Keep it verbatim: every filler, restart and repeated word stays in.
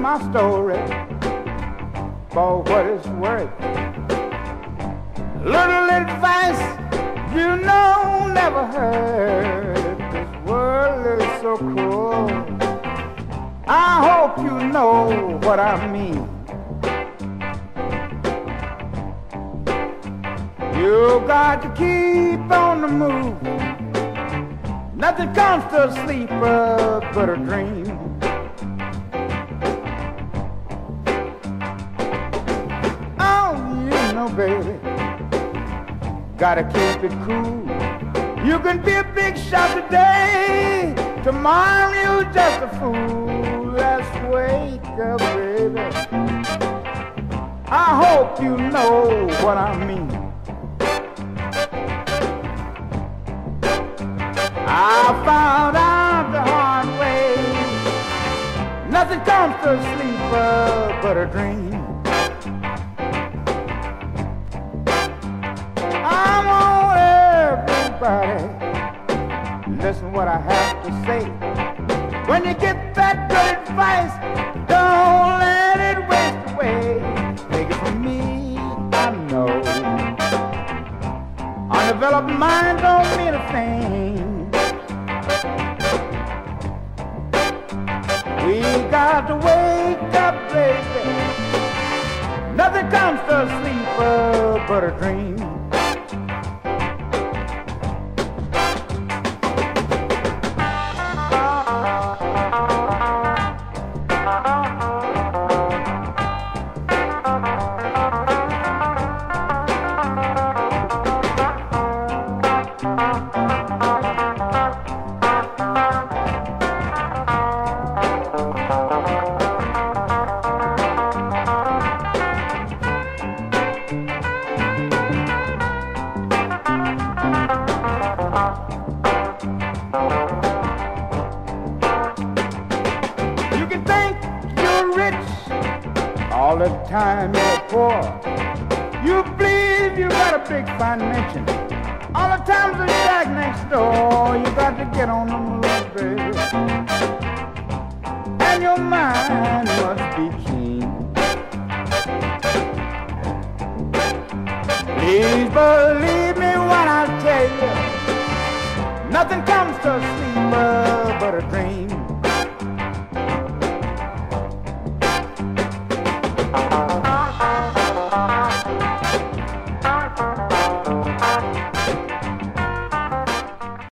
my story for what it's worth. Little advice you know never heard. This world is so cruel. I hope you know what I mean. You got to keep on the move. Nothing comes to a sleeper but a dream. Oh, you know, baby, gotta keep it cool. You can be a big shot today, tomorrow you're just a fool. Let's wake up, baby. I hope you know what I mean. I found out the hard way. Nothing comes to a sleeper but a dream. I want everybody listen what I have to say. When you get that good advice, don't let it waste away. Take it from me, I know undeveloped mind don't mean a thing. We got to wake up, baby. Nothing comes to a sleeper but a dream. All the time you're poor, you believe you got a big financial. All the times the shack next door, you got to get on the move, baby. And your mind must be keen. Please, but